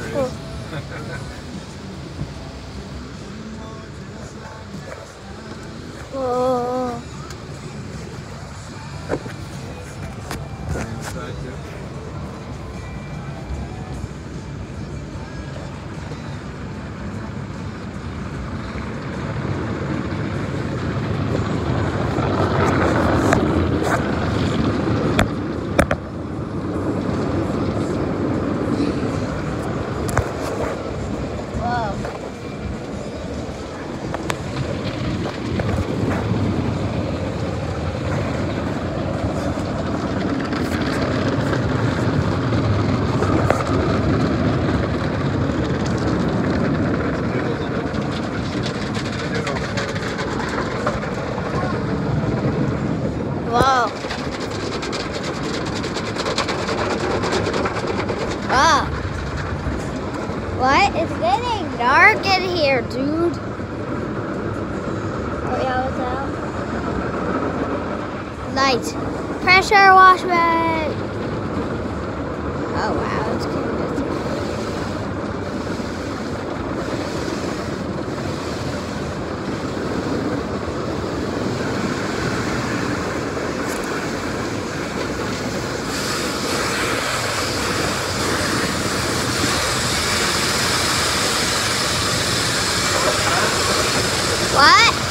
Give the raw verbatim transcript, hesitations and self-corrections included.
Oh. Oh. Wow. Wow. What? It's getting dark in here, dude. Oh yeah, what's that? Light. Pressure washment. Oh wow, it's getting busy. What?